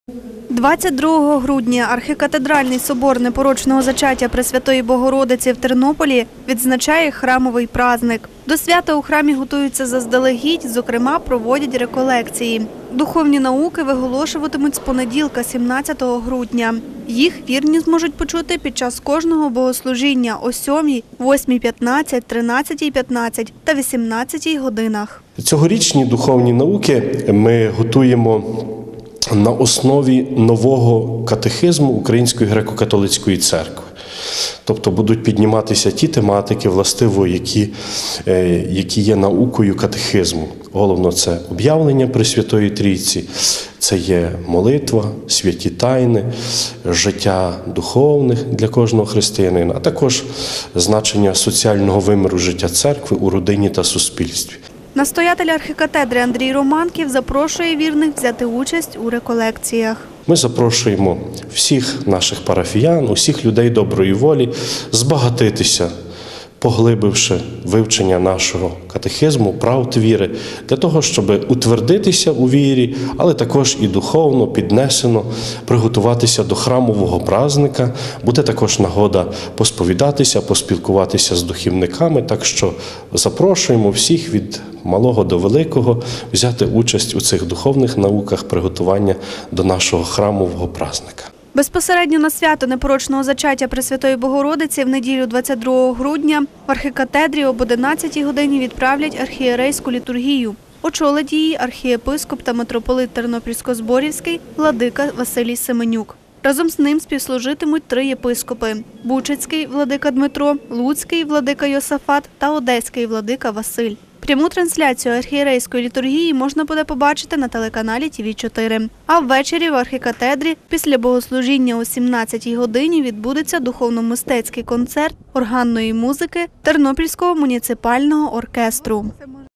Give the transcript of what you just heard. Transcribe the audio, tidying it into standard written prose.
22 грудня архікатедральний собор Непорочного зачаття Пресвятої Богородиці в Тернополі відзначає храмовий праздник. До свята у храмі готуються заздалегідь, зокрема, проводять реколекції. Духовні науки виголошуватимуть з понеділка, 17 грудня. Їх вірні зможуть почути під час кожного богослужіння о 7, 8:15, 13:15 та 18 годинах. Цьогорічні духовні науки ми готуємо на основі нового катехизму Української греко-католицької церкви. Тобто будуть підніматися ті тематики, властиво, які є наукою катехизму. Головно – це об'явлення Пресвятої Трійці, це є молитва, святі тайни, життя духовних для кожного християнина, а також значення соціального виміру життя церкви у родині та суспільстві. Настоятель архікатедри Андрій Романків запрошує вірних взяти участь у реколекціях. Ми запрошуємо всіх наших парафіян, усіх людей доброї волі збагатитися, поглибивши вивчення нашого катехизму, правд віри, для того, щоб утвердитися у вірі, але також і духовно, піднесено, приготуватися до храмового праздника. Буде також нагода посповідатися, поспілкуватися з духівниками, так що запрошуємо всіх від малого до великого взяти участь у цих духовних науках приготування до нашого храмового праздника. Безпосередньо на свято Непорочного зачаття Пресвятої Богородиці в неділю 22 грудня в архікатедрі об 11 годині відправлять архієрейську літургію. Очолить її архієпископ та митрополит Тернопільсько-Зборівський владика Василій Семенюк. Разом з ним співслужитимуть 3 єпископи – Бучацький владика Дмитро, Луцький владика Йосафат та Одеський владика Василь. Пряму трансляцію архієрейської літургії можна буде побачити на телеканалі ТВ4. А ввечері в архікатедрі після богослужіння о 17-й годині відбудеться духовно-мистецький концерт органної музики Тернопільського муніципального оркестру.